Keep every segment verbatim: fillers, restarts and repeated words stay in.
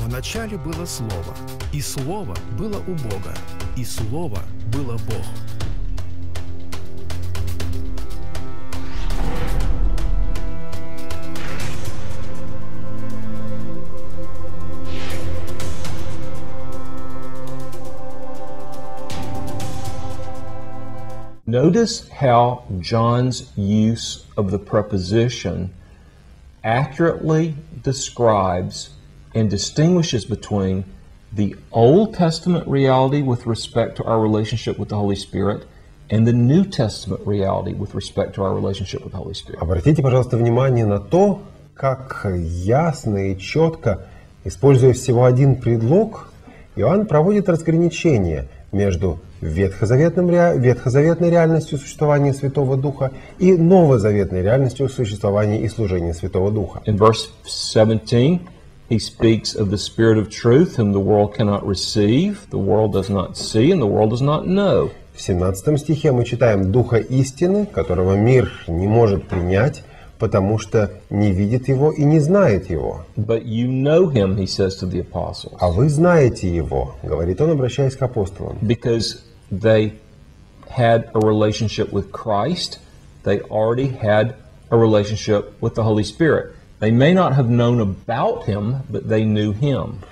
начале было Слово, и Слово было у Бога, и Слово было Бог. Notice how John's use of the preposition accurately describes and distinguishes between the Old Testament reality with respect to our relationship with the Holy Spirit and the New Testament reality with respect to our relationship with the Holy Spirit. Обратите, пожалуйста, внимание на то, как ясно и четко, используя всего один предлог, Иоанн проводит разграничение между ветхозаветным, ветхозаветной реальностью существования Святого Духа и новозаветной реальностью существования и служения Святого Духа. In verse seventeen, he speaks of the Spirit of truth, whom the world cannot receive, the world does not see, and the world does not know. В семнадцатом стихе мы читаем Духа истины, которого мир не может принять, потому что не видит его и не знает его. But you know him, he says to the apostles. А вы знаете его, говорит он, обращаясь к апостолам. Because they had a relationship with Christ, they already had a relationship with the Holy Spirit. They may not have known about him, but they knew him.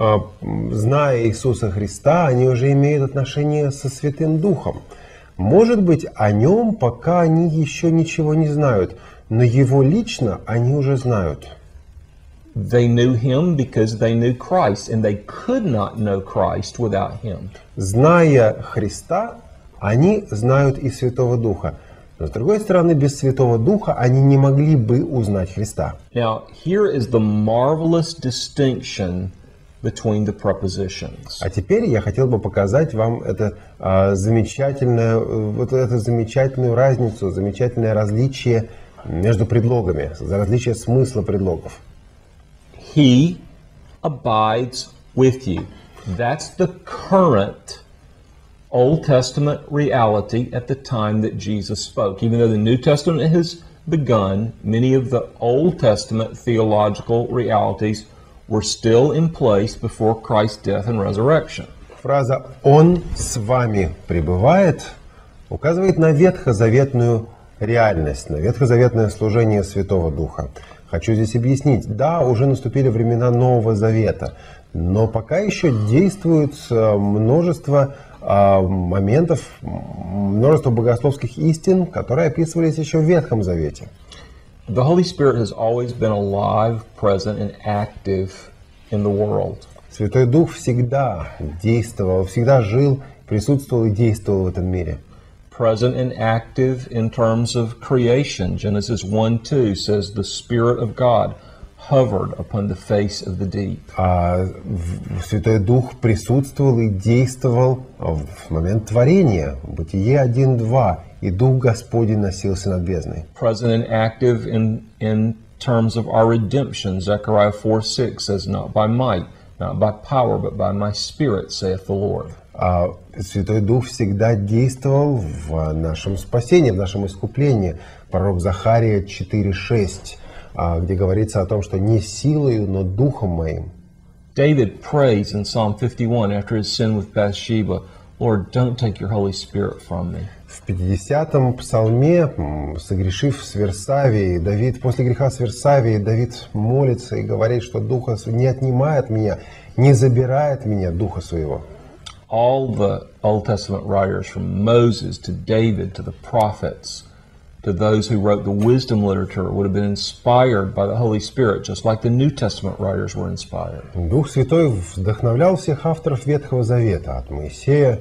Зная Иисуса Христа, они уже имеют отношение со Святым Духом. Может быть, о нем пока они еще ничего не знают, но его лично они уже знают. They knew him because they knew Christ, and they could not know Christ without him. Зная Христа, они знают и Святого Духа. Но с другой стороны, без Святого Духа они не могли бы узнать Христа. Now, here is the marvelous distinction between the prepositions. А теперь я хотел бы показать вам это а, замечательное, вот эту замечательную разницу, замечательное различие между предлогами, различие смысла предлогов. He abides with you. That's the current Old Testament reality at the time that Jesus spoke. Even though the New Testament has begun, many of the Old Testament theological realities were still in place before Christ's death and resurrection. Фраза «Он с вами пребывает» указывает на ветхозаветную реальность, на ветхозаветное служение Святого Духа. Хочу здесь объяснить. Да, уже наступили времена Нового Завета, но пока еще действует множество а, моментов, множество богословских истин, которые описывались еще в Ветхом Завете. The Holy Spirit has always been alive, present, and active in the world. Святой Дух всегда действовал, всегда жил, присутствовал и действовал в этом мире. Present and active in terms of creation. Genesis one two says the Spirit of God hovered upon the face of the deep. А Святой Дух присутствовал и действовал в момент творения. Бытие один два. И Дух Господень носился над бездной. Present and active in, in terms of our redemption. Zechariah four six says, not by might, not by power, but by my Spirit, saith the Lord. А Святой Дух всегда действовал в нашем спасении, в нашем искуплении. Пророк Захария четыре шесть, где говорится о том, что не силою, но Духом моим. David prays in Psalm fifty-one after his sin with Bathsheba, Lord, don't take your Holy Spirit from me. В пятидесятом псалме, согрешив с Версавией, Давид, после греха с Версавией, Давид молится и говорит, что Духа не отнимает меня, не забирает меня Духа своего. All the Old Testament writers, from Moses to David to the prophets, to those who wrote the wisdom literature, would have been inspired by the Holy Spirit, just like the New Testament writers were inspired. Дух Святой вдохновлял всех авторов Ветхого Завета, от Моисея,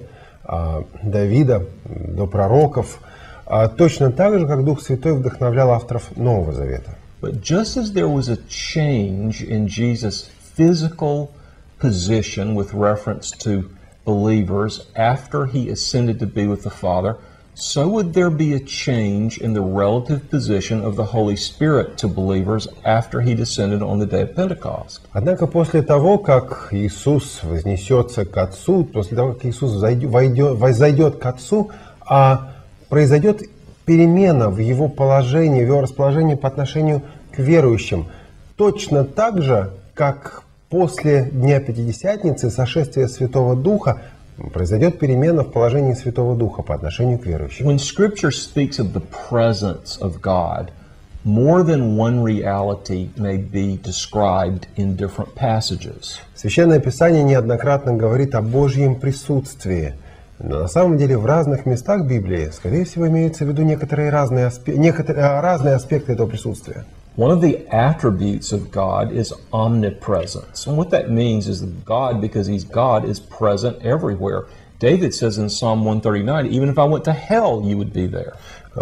Давида до пророков, точно так же, как Дух Святой вдохновлял авторов Нового Завета. But just as there was a change in Jesus' physical position with reference to believers after he ascended to be with the Father, so would there be a change in the relative position of the Holy Spirit to believers after he descended on the day of Pentecost. Однако после того, как Иисус вознесется к Отцу, после того, как Иисус войдет, возойдет к Отцу, а произойдет перемена в его положении, в его расположении по отношению к верующим, точно так же, как после Дня Пятидесятницы, сошествия Святого Духа, произойдет перемена в положении Святого Духа по отношению к верующим. When Scripture speaks of the presence of God, more than one reality may be described in different passages. Священное Писание неоднократно говорит о Божьем присутствии. Но на самом деле в разных местах Библии, скорее всего, имеются в виду некоторые разные, аспе- некоторые, разные аспекты этого присутствия. One of the attributes of God is omnipresence. And what that means is that God, because He's God, is present everywhere. David says in Psalm one thirty-nine, even if I went to hell, you would be there.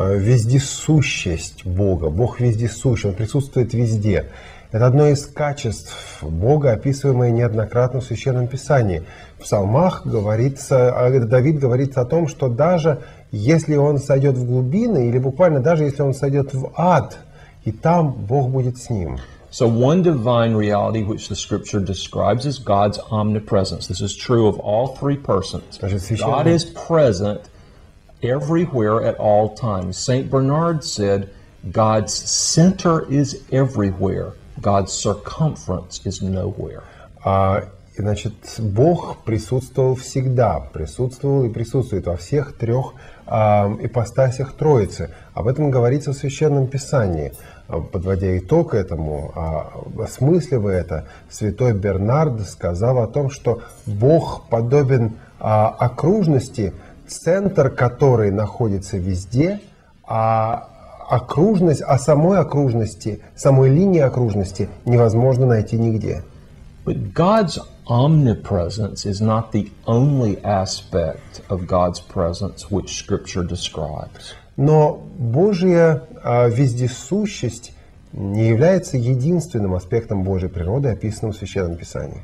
Вездесущесть Бога. Бог вездесущ, Он присутствует везде. Это одно из качеств Бога, описываемое неоднократно в Священном Писании. В Псалмах говорится, Давид говорит о том, что даже если он сойдет в глубины, или буквально даже если он сойдет в ад, и там Бог будет с ним. So one divine reality which the Scripture describes is God's omnipresence. This is true of all three persons. God is present everywhere at all times. Saint Bernard said, God's center is everywhere. God's circumference is nowhere. А, значит, Бог присутствовал всегда, присутствовал и присутствует во всех трех а, ипостасях Троицы. Об этом говорится в Священном Писании. Подводя итог этому, а, осмысливая это, святой Бернард сказал о том, что Бог подобен а, окружности, центр которой находится везде, а окружность, а самой окружности, самой линии окружности невозможно найти нигде. But God's omnipresence is not the only aspect of God's presence which Scripture describes. Но Божья а, вездесущесть не является единственным аспектом Божьей природы, описанным в Священном Писании.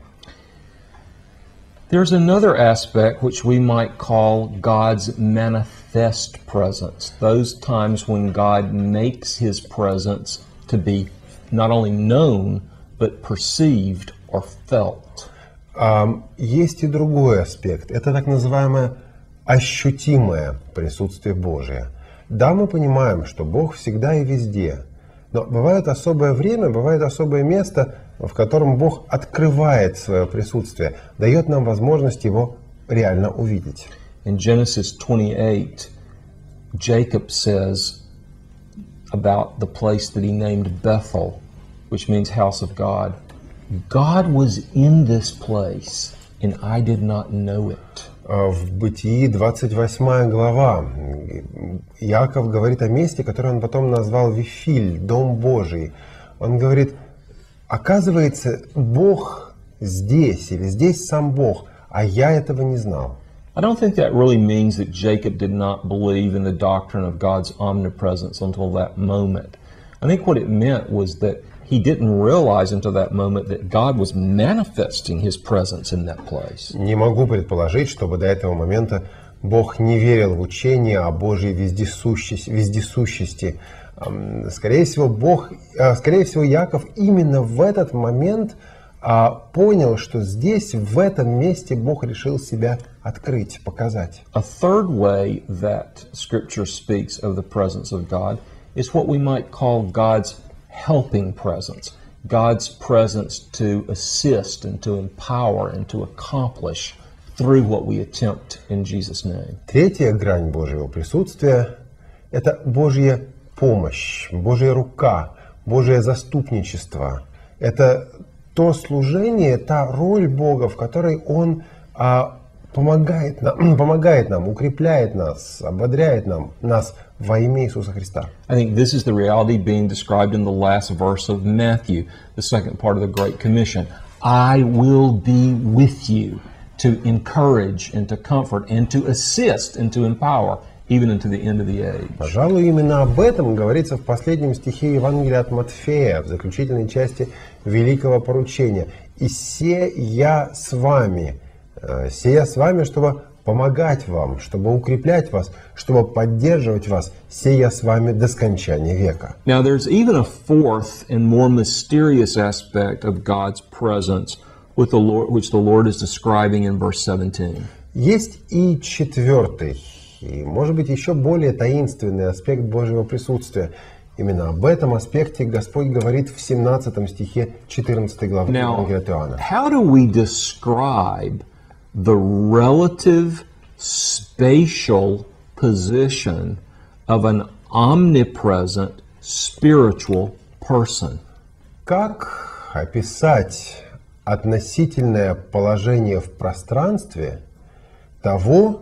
There's another aspect which we might call God's manifest presence. Those times when God makes His presence to be not only known, but perceived or felt. А, есть и другой аспект. Это так называемое ощутимое присутствие Божие. Да, мы понимаем, что Бог всегда и везде. Но бывает особое время, бывает особое место, в котором Бог открывает свое присутствие, дает нам возможность Его реально увидеть. In Genesis twenty-eight, Jacob says about the place that he named Bethel, which means house of God, God was in this place, and I did not know it. В Бытии двадцать восьмая глава Иаков говорит о месте, которое он потом назвал Вифиль, Дом Божий. Он говорит, оказывается, Бог здесь, или здесь сам Бог, а я этого не знал. I don't think that really means that Jacob did not believe in the doctrine of God's omnipresence until that moment. I think what it meant was that he didn't realize until that moment that God was manifesting His presence in that place. Не могу предположить, чтобы до этого момента Бог не верил в учение о Божьей вездесущести. вездесущести. Скорее всего, Бог, скорее всего, Иаков именно в этот момент понял, что здесь, в этом месте, Бог решил себя открыть, показать. A third way that Scripture speaks of the presence of God is what we might call God's helping presence. God's presence to assist and to empower and to accomplish through what we attempt in Jesus' name. Третья грань Божьего присутствия – это Божья помощь, Божья рука, Божье заступничество. Это то служение, та роль Бога, в которой Он а, помогает нам, помогает нам, укрепляет нас, ободряет нам, нас во имя Иисуса Христа. I think this is the reality being described in the last verse of Matthew, the second part of the Great Commission. I will be with you to encourage and to comfort and to assist and to empower even into the end of the age. Пожалуй, именно об этом говорится в последнем стихе Евангелия от Матфея, в заключительной части Великого поручения. «И се я с вами, се я с вами, чтобы помогать вам, чтобы укреплять вас, чтобы поддерживать вас, се я с вами до скончания века». Now there's even a fourth and more mysterious aspect of God's presence with the Lord, which the Lord is describing in verse seventeen. Есть и четвертый, и, может быть, еще более таинственный аспект Божьего присутствия. Именно об этом аспекте Господь говорит в семнадцатом стихе четырнадцатой главы Now, Евангелия от Иоанна. how do we describe the relative spatial position of an omnipresent spiritual person? Как описать относительное положение в пространстве того,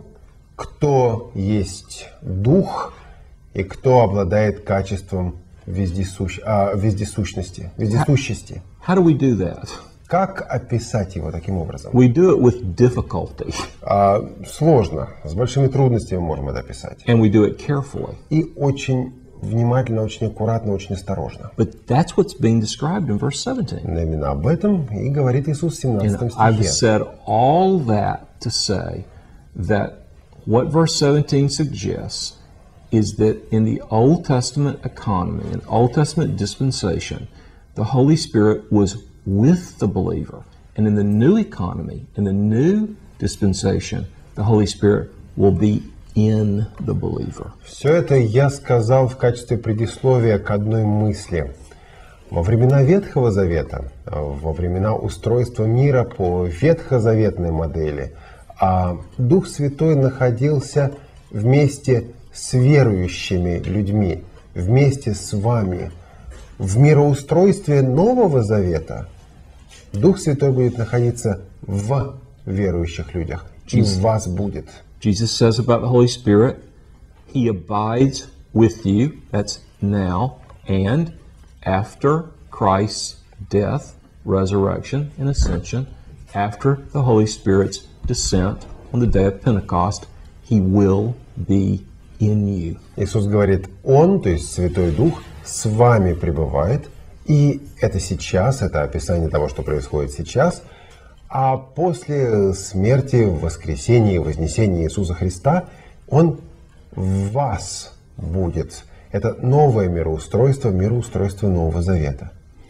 кто есть Дух и кто обладает качеством вездесущ... а, вездесущности, вездесущести? How do we do that? Как описать его таким образом? We do it with difficulty, А, сложно, с большими трудностями можем это описать. and we do it carefully. И очень внимательно, очень аккуратно, очень осторожно. But that's what's being described in verse seventeen. Но именно об этом и говорит Иисус в семнадцатом And I've стихе. said all that to say that what verse seventeen suggests is that in the Old Testament economy, in Old Testament dispensation, the Holy Spirit was with the believer. And in the new economy, in the new dispensation, the Holy Spirit will be in the believer. Все это я сказал в качестве предисловия к одной мысли. Во времена Ветхого Завета, во времена устройства мира по ветхозаветной модели, а Дух Святой находился вместе с верующими людьми, вместе с вами. В мироустройстве Нового Завета Дух Святой будет находиться в верующих людях, и в вас будет. Jesus says about the Holy Spirit, He abides with you, that's now, and after Christ's death, resurrection, and ascension, after the Holy Spirit's descent on the day of Pentecost, He will be in you. Иисус говорит, Он, то есть Святой Дух, с вами пребывает, и это сейчас, это описание того, что происходит сейчас, а после смерти, воскресения и вознесения Иисуса Христа Он в вас будет. Это новое мироустройство, мироустройство Нового Завета.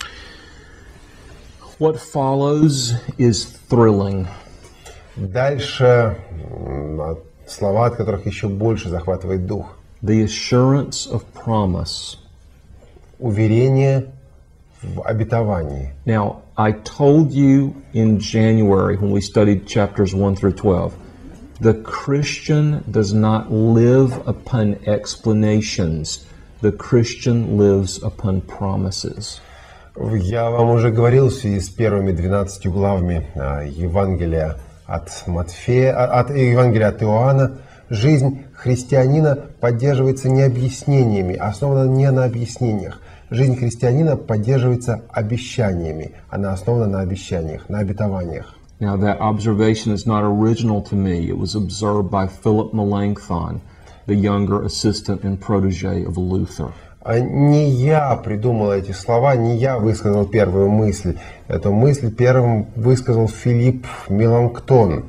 What follows is thrilling. Дальше м, слова, от которых еще больше захватывает дух. The assurance of promise. Уверение в обетовании. Now, I told you in January when we studied chapters one through twelve, the Christian does not live upon explanations. The Christian lives upon promises. Я вам уже говорил в связи с первыми двенадцатью главами а, Евангелия от Матфея, а, от Евангелия от Иоанна. Жизнь христианина поддерживается не объяснениями, основана не на объяснениях. Жизнь христианина поддерживается обещаниями. Она основана на обещаниях, на обетованиях. Now, that observation is not original to me. It was observed by Philip Melanchthon, the younger assistant and protege of Luther. А не я придумал эти слова, не я высказал первую мысль. Эту мысль первым высказал Филипп Меланхтон,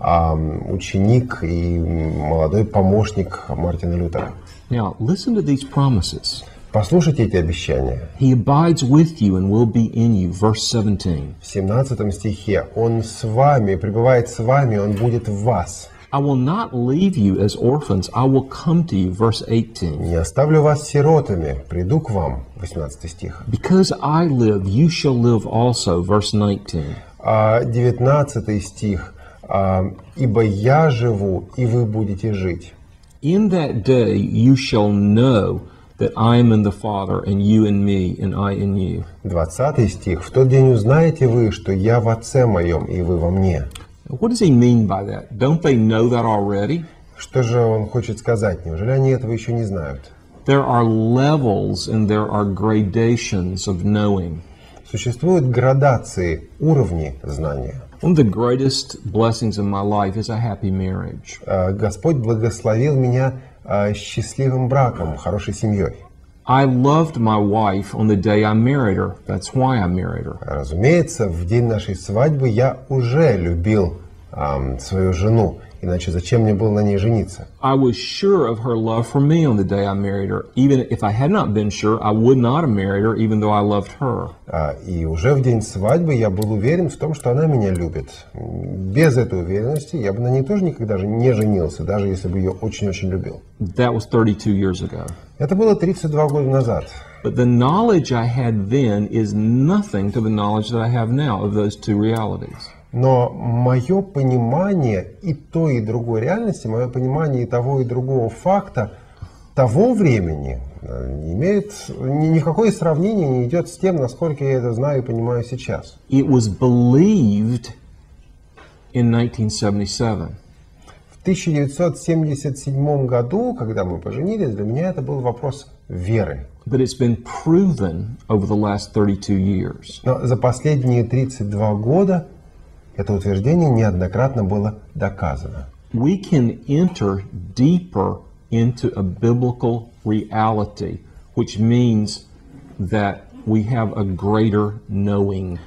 ученик и молодой помощник Мартина Лютера. Now, listen to these promises. Послушайте эти обещания. He abides with you and will be in you, verse seventeen. В семнадцатом стихе Он с вами, пребывает с вами, Он будет в вас. I will not leave you as orphans, I will come to you, verse eighteen. Не оставлю вас сиротами, приду к вам, восемнадцатый стих. Because I live, you shall live also, verse nineteen. А девятнадцатый стих. А, ибо я живу, и вы будете жить. In that day you shall know that I am in the Father, and you in me, and I in you. двадцатый стих. В тот день узнаете вы, что я в Отце моем, и вы во мне. What does he mean by that? Don't they know that already? Что же он хочет сказать? Неужели они этого еще не знают? There are levels and there are gradations of knowing. Существуют градации, уровни знания. One of the greatest blessings in my life is a happy marriage. А, Господь благословил меня а, счастливым браком, хорошей семьей. I loved my wife on the day I married her. That's why I married her. Разумеется, в день нашей свадьбы я уже любил ам, свою жену, иначе зачем мне было на ней жениться? I was sure of her love for me on the day I married her. Even if I had not been sure, I would not have married her, even though I loved her. А, и уже в день свадьбы я был уверен в том, что она меня любит. Без этой уверенности я бы на ней тоже никогда же не женился, даже если бы ее очень-очень любил. That was thirty-two years ago. Это было тридцать два года назад. But the knowledge I had then is nothing to the knowledge that I have now of those two realities. Но мое понимание и той, и другой реальности, мое понимание и того, и другого факта того времени не имеет ни, никакое сравнение не идет с тем, насколько я это знаю и понимаю сейчас. It was believed in nineteen seventy-seven. В тысяча девятьсот семьдесят седьмом году, когда мы поженились, для меня это был вопрос веры. But it's been proven over the last thirty-two years. Но за последние тридцать два года это утверждение неоднократно было доказано. We can enter deeper into a biblical reality, which means that we have a greater knowing.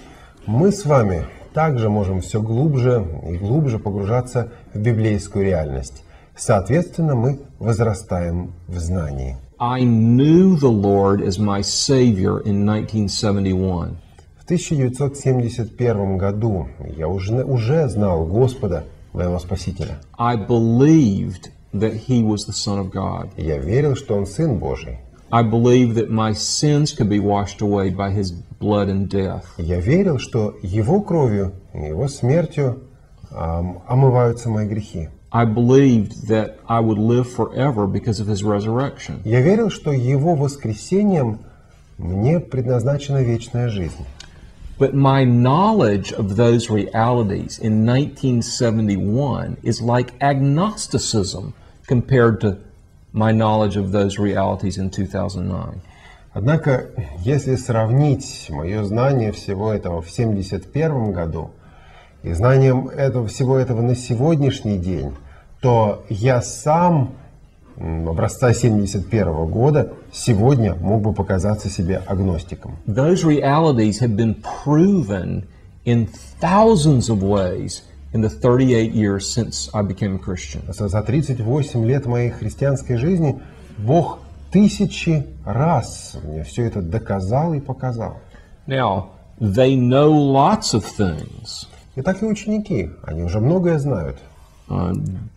Мы с вами также можем все глубже и глубже погружаться в библейскую реальность. Соответственно, мы возрастаем в знании. I knew the Lord as my Savior in nineteen seventy-one. В тысяча девятьсот семьдесят первом году я уже, уже знал Господа, моего Спасителя. I believed that He was the Son of God. Я верил, что Он Сын Божий. I believed that my sins could be washed away by His blood and death. Я верил, что Его кровью и Его смертью эм, омываются мои грехи. I believed that I would live forever because of His resurrection. Я верил, что Его воскресением мне предназначена вечная жизнь. But my knowledge of those realities in nineteen seventy-one is like agnosticism compared to my knowledge of those realities in two thousand nine. Однако, если сравнить мое знание всего этого в семьдесят первом году и знанием этого, всего этого на сегодняшний день, то я сам образца семьдесят первого года сегодня мог бы показаться себе агностиком. Those realities have been proven in thousands of ways in the thirty-eight years since I became a Christian. За тридцать восемь лет моей христианской жизни Бог тысячи раз мне все это доказал и показал. Now, they know lots of things. И так и ученики, они уже многое знают. Uh,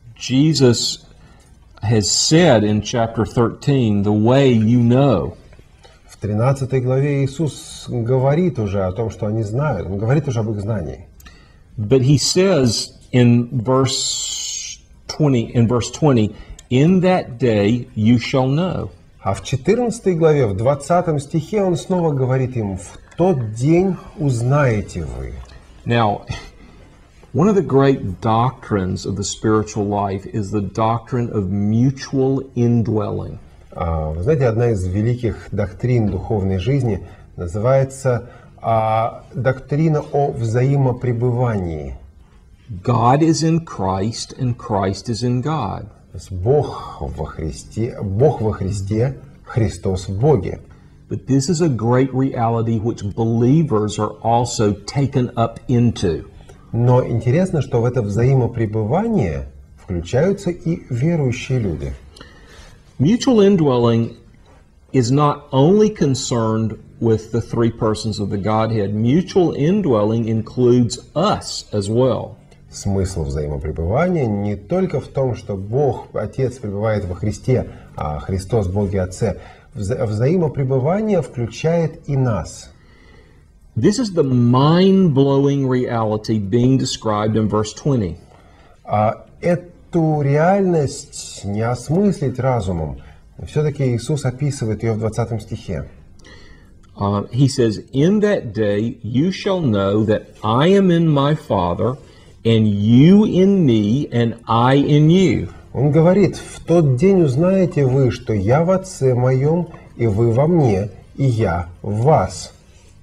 Jesus has said in chapter thirteen, the way you know. В тринадцатой главе Иисус говорит уже о том, что они знают. Он говорит уже об их знании. But he says in verse twenty, in verse twenty, in that day you shall know. А в четырнадцатой главе, в двадцатом стихе, он снова говорит им: в тот день узнаете вы. Now, one of the great doctrines of the spiritual life is the doctrine of mutual indwelling. А, вы знаете, одна из великих доктрин духовной жизни называется а, доктрина о взаимопребывании. God is in Christ and Christ is in God. То есть Бог во Христе, Бог во Христе, Христос в Боге. But this is a great reality which believers are also taken up into. Но интересно, что в это взаимопребывание включаются и верующие люди. Mutual indwelling is not only concerned with the three persons of the Godhead. Mutual indwelling includes us as well. Смысл взаимопребывания не только в том, что Бог, Отец, пребывает во Христе, а Христос в Боге Отце. Вза- взаимопребывание включает и нас. This is the mind-blowing reality being described in verse twenty. А эту реальность не осмыслить разумом. Все-таки Иисус описывает ее в двадцатом стихе. Uh, he says, in that day you shall know that I am in my Father, and you in me, and I in you. Он говорит: в тот день узнаете вы, что я в Отце моем, и вы во мне, и я в вас.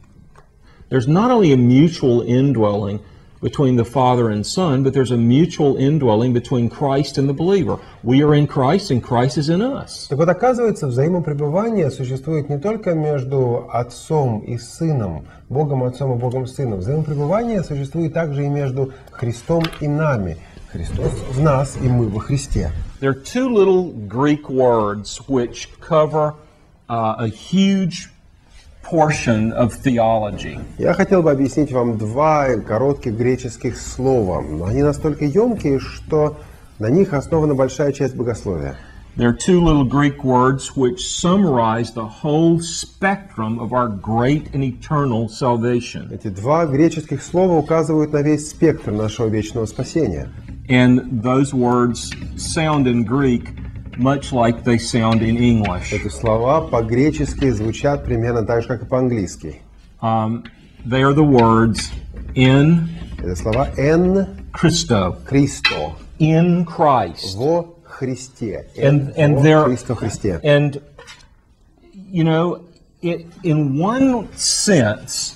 There's not only a mutual indwelling between the Father and Son, but there's a mutual indwelling between Christ and the believer. We are in Christ, and Christ is in us. Так вот, оказывается, взаимопребывание существует не только между Отцом и Сыном, Богом Отцом и Богом Сыном. Взаимопребывание существует также и между Христом и нами. Христос в нас, и мы во Христе. There are two little Greek words which cover uh, a huge portion of theology. Я хотел бы объяснить вам два коротких греческих слова, но они настолько емкие, что на них основана большая часть богословия. There are two little Greek words which summarize the whole spectrum of our great and eternal salvation. Эти два греческих слова указывают на весь спектр нашего вечного спасения. And those words sound in Greek much like they sound in English. Эти слова по-гречески звучат примерно так же, как и по-английски. Um, they are the words in Это слова «en Christo, Christo» in Christ. во Христе. And, and во there, Христо Христе. and you know, it, in one sense,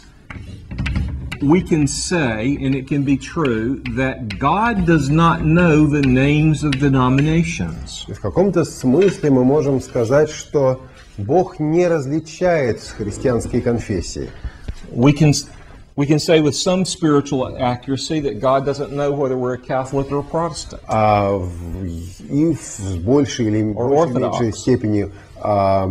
we can say, and it can be true, that God does not know the names of denominations. В каком-то смысле мы можем сказать, что Бог не различает христианские конфессии. We can, we can say with some spiritual accuracy that God doesn't know whether we're a Catholic or a Protestant. А в, и с большей или большей, меньшей степени а,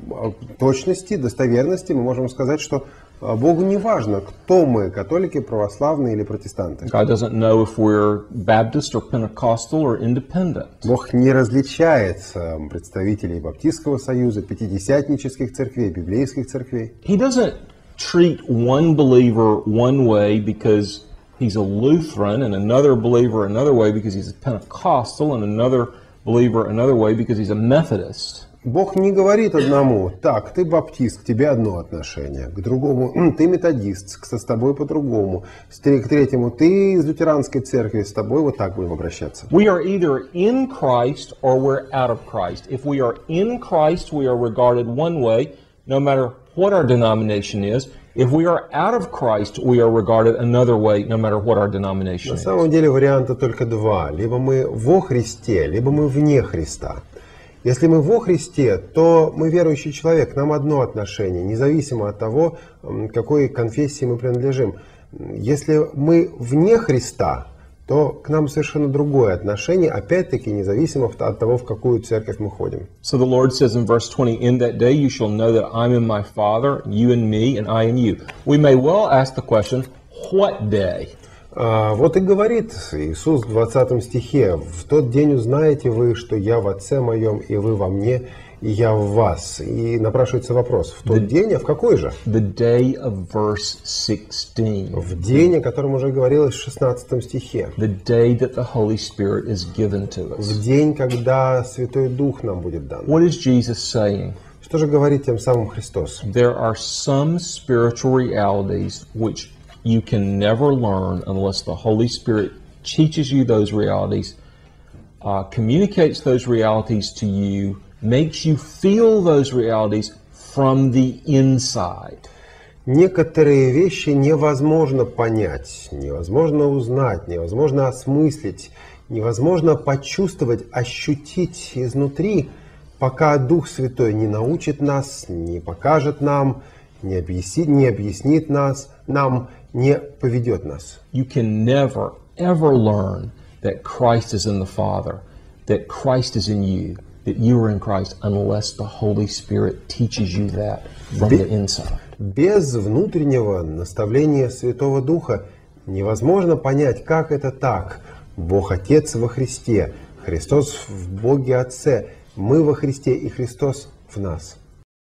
точности, достоверности мы можем сказать, что Богу не важно, кто мы, католики, православные или протестанты. God doesn't know if we're Baptist or Pentecostal or independent. Бог не различает представителей Баптистского союза, пятидесятнических церквей, библейских церквей. He doesn't treat one believer one way because he's a Lutheran and another believer another way because he's a Pentecostal and another believer another way because he's a Methodist. Бог не говорит одному: так, ты баптист, к тебе одно отношение, к другому ты методист, с тобой по-другому, к третьему ты из лютеранской церкви, с тобой вот так будем обращаться. We are either in Christ or we're out of Christ. If we are in Christ, we are regarded one way, no matter what our denomination is. If we are out of Christ, we are regarded another way, no matter what our denomination На is. самом деле варианта только два: либо мы во Христе, либо мы вне Христа. Если мы во Христе, то мы верующий человек, нам одно отношение, независимо от того, какой конфессии мы принадлежим. Если мы вне Христа, то к нам совершенно другое отношение, опять-таки независимо от того, в какую церковь мы ходим. So the Lord says in verse twenty, "In that day you shall know that I'm in my Father, you in me, and I in you." We may well ask the question, what day? А, вот и говорит Иисус в двадцатом стихе: «В тот день узнаете вы, что я в Отце моем, и вы во мне, и я в вас». И напрашивается вопрос: в тот the, день, а в какой же? The day of verse sixteen. В день, о котором уже говорилось в шестнадцатом стихе. The day that the Holy Spirit is given to us. В день, когда Святой Дух нам будет дан. What is Jesus saying? Что же говорит тем самым Христос? There are some spiritual realities which you can never learn unless the Holy Spirit teaches you those realities, uh, communicates those realities to you, makes you feel those realities from the inside. Некоторые вещи невозможно понять, невозможно узнать, невозможно осмыслить, невозможно почувствовать, ощутить изнутри, пока Дух Святой не научит нас, не покажет нам, не объяснит, не объяснит нас, нам, не поведет нас. You can never, ever learn that Christ is in the Father, that Christ is in you, that you are in Christ, unless the Holy Spirit teaches you that from the inside. Без внутреннего наставления Святого Духа невозможно понять, как это так. Бог Отец во Христе, Христос в Боге Отце, мы во Христе и Христос в нас.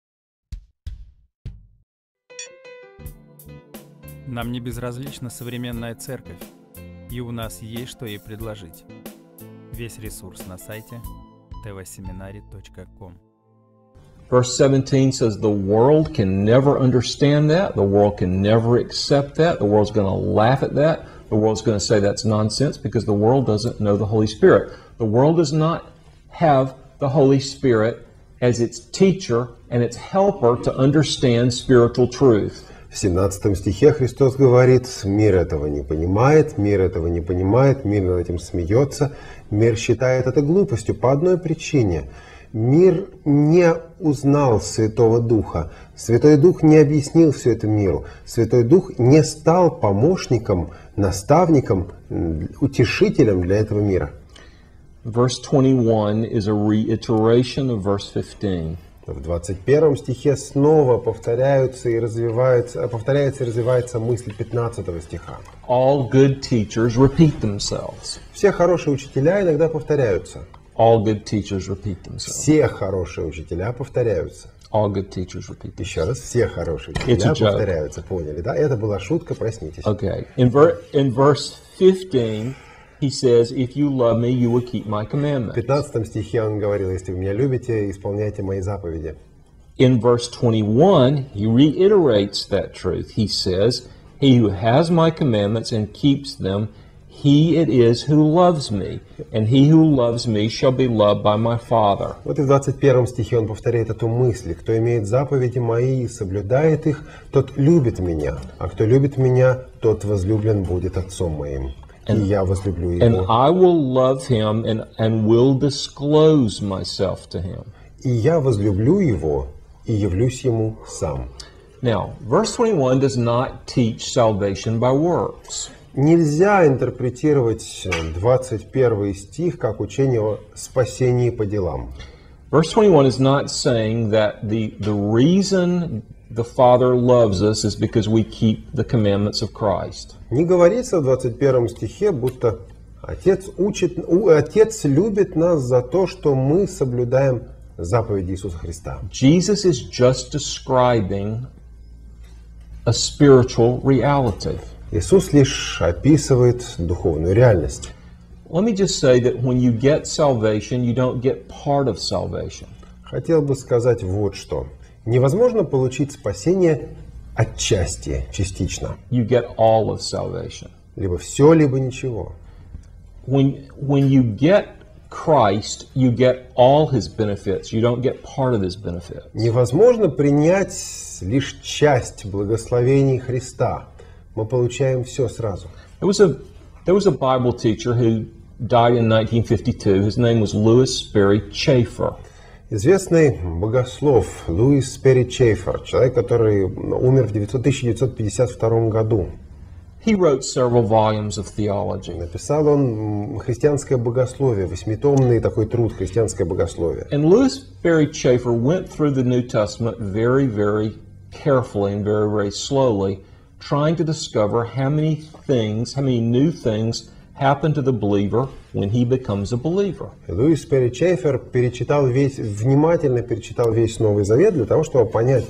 Нам не безразлична современная церковь, и у нас есть что ей предложить. Весь ресурс на сайте ти ви семинари точка ком. Verse seventeen says the world can never understand that, the world can never accept that, the world's going to laugh at that, the world's going to say that's nonsense because the world doesn't know the Holy Spirit. The world does not have the Holy Spirit as its teacher and its helper to understand spiritual truth. В семнадцатом стихе Христос говорит: мир этого не понимает, мир этого не понимает, мир над этим смеется, мир считает это глупостью по одной причине. Мир не узнал Святого Духа. Святой Дух не объяснил все это миру. Святой Дух не стал помощником, наставником, утешителем для этого мира. Verse twenty-one is a reiteration of verse fifteen. В двадцать первом стихе снова повторяются и развиваются, повторяется и развивается мысль пятнадцатого стиха. All good teachers repeat themselves. Все хорошие учителя иногда повторяются. All good teachers repeat themselves. Все хорошие учителя повторяются. All good teachers repeat themselves. Еще раз, все хорошие It's учителя a joke. повторяются. Поняли, да? Это была шутка, проснитесь. Okay. In, ver- in verse fifteen, he says, if you love me, you will keep my В commandments. пятнадцатом стихе он говорил, если вы меня любите, исполняйте мои заповеди. In verse twenty-one, he reiterates that truth. He says, he who has my commandments and keeps them, he it is who loves me, and he who loves me shall be loved by my Father. Вот и в двадцать первом стихе он повторяет эту мысль. Кто имеет заповеди мои и соблюдает их, тот любит меня. А кто любит меня, тот возлюблен будет Отцом моим. И я возлюблю And его. I will love him and, and will disclose myself to him. И я возлюблю его и явлюсь ему сам. Now, verse twenty-one does not teach salvation by works. Нельзя интерпретировать двадцать первый стих как учение о спасении по делам. Verse twenty-one is not saying that the, the reason the Father loves us is because we keep the commandments of Christ. Не говорится в двадцать первом стихе, будто Отец учит, у- Отец любит нас за то, что мы соблюдаем заповеди Иисуса Христа. Jesus is just describing a spiritual reality. Иисус лишь описывает духовную реальность. Let me just say that when you get salvation, you don't get part of salvation. Хотел бы сказать вот что. Невозможно получить спасение отчасти, частично. You get all of salvation. Либо все, либо ничего. When, when you get Christ, you get all his benefits. You don't get part of his benefits. Невозможно принять лишь часть благословений Христа. Мы получаем все сразу. There was a, there was a Bible teacher who died in nineteen fifty-two. His name was Louis Sperry Chafer. Известный богослов Луис Перри Чейфер, человек, который умер в тысяча девятьсот пятьдесят втором году. He wrote several volumes of theology. Написал он м, «Христианское богословие», восьмитомный такой труд «Христианское богословие». And Louis Sperry Chafer went through the New Testament very, very carefully and very, very slowly, trying to discover how many things, how many new things happen to the believer when he becomes a believer. И Луис Перри Чейфер перечитал весь, внимательно перечитал весь Новый Завет для того, чтобы понять,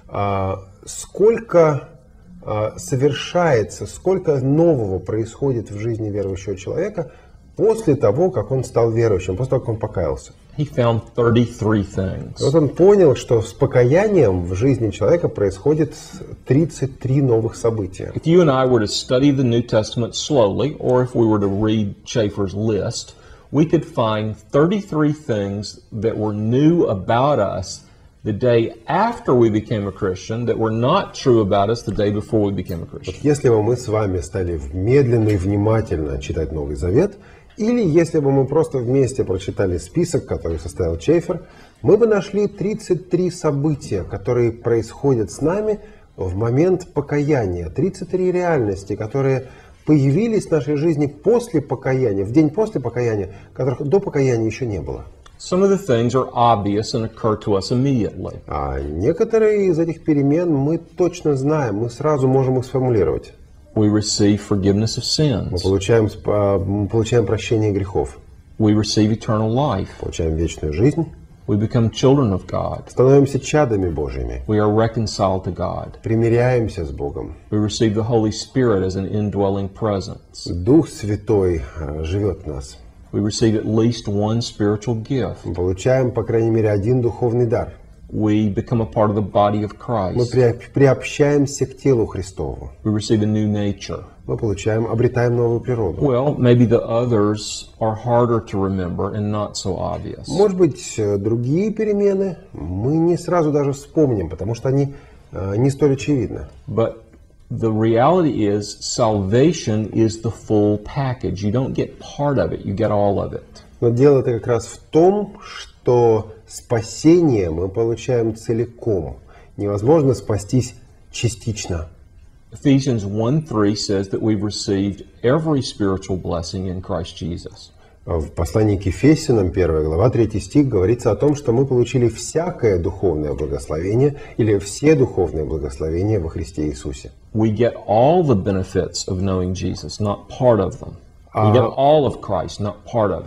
а, сколько а, совершается, сколько нового происходит в жизни верующего человека после того, как он стал верующим, после того, как он покаялся. He found thirty-three things. И вот он понял, что с покаянием в жизни человека происходит тридцать три новых события. If you and I were to study the New Testament slowly, or if we were to read Chafer's list, we could find thirty-three things that were new about us the day after we became a Christian that were not true about us the day before we became a Christian. Если бы мы с вами стали медленно и внимательно читать Новый Завет, или если бы мы просто вместе прочитали список, который составил Чейфер, мы бы нашли тридцать три события, которые происходят с нами в момент покаяния. тридцать три реальности, которые появились в нашей жизни после покаяния, в день после покаяния, которых до покаяния еще не было. Some of the things are obvious and occur to us immediately. А некоторые из этих перемен мы точно знаем, мы сразу можем их сформулировать. We receive forgiveness of Мы sins. получаем, сп- мы получаем прощение грехов, We receive eternal life. получаем вечную жизнь, We become children of God. становимся чадами Божьими, We are reconciled to God. примиряемся с Богом. We receive the Holy Spirit as an indwelling presence. Дух Святой э, живет в нас. We receive at least one spiritual gift. Мы получаем, по крайней мере, один духовный дар. We become a part of the body of Мы Christ. при- приобщаемся к телу Христову. We receive a new nature. Мы получаем, обретаем новую природу. Well, maybe the others are harder to remember and not so obvious. Может быть, э, другие перемены мы не сразу даже вспомним, потому что они э, не столь очевидны. But the reality is salvation is the full package. You don't get part of it, you get all of it. Но дело-то как раз в том, что спасение мы получаем целиком. Невозможно спастись частично. Ephesians one three says that we've received every spiritual blessing in Christ Jesus. В послании к Ефесянам, первая глава, третий стих, говорится о том, что мы получили всякое духовное благословение или все духовные благословения во Христе Иисусе. We get all the benefits of knowing Jesus, not part of them. We get all of Christ, not part of him.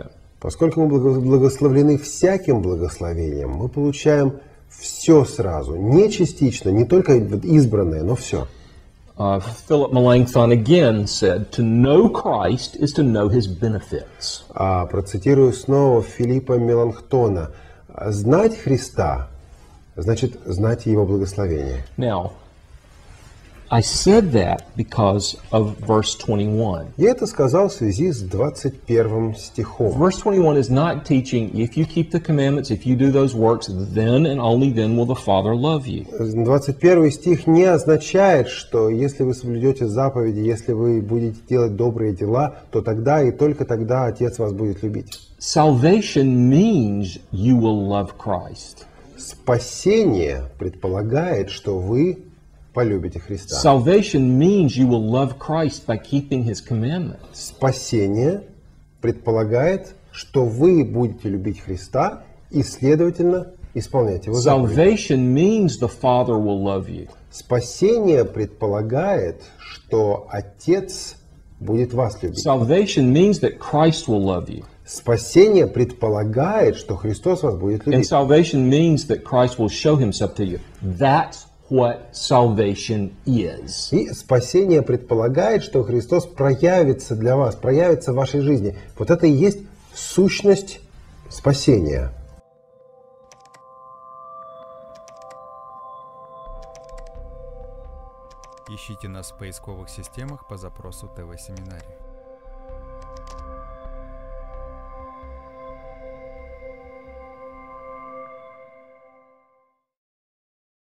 Поскольку мы благо- благословлены всяким благословением, мы получаем все сразу, не частично, не только избранное, но все. Uh, Philip Melanchthon again said, to know Christ is to know his benefits. А процитирую снова Филиппа Меланхтона. Знать Христа значит знать Его благословение. Now, I said that because of verse twenty-one. Я это сказал в связи с двадцать первым стихом. Verse twenty-one is not teaching, if you keep the commandments, if you do those works, then and only then will the Father love you. двадцать первый стих не означает, что если вы соблюдете заповеди, если вы будете делать добрые дела, то тогда и только тогда Отец вас будет любить. Salvation means you will love Christ. Спасение предполагает, что вы полюбите Христа. Salvation means you will love Christ by keeping his commandments. Спасение предполагает, что вы будете любить Христа и, следовательно, исполнять Его заповеди. Salvation means the Father will love you. Спасение предполагает, что Отец будет вас любить. Salvation means that Christ will love you. Спасение предполагает, что Христос вас будет And любить. salvation means that Christ will show himself to you. That's what salvation is. И спасение предполагает, что Христос проявится для вас, проявится в вашей жизни. Вот это и есть сущность спасения. Ищите нас в поисковых системах по запросу ТВ-семинарий.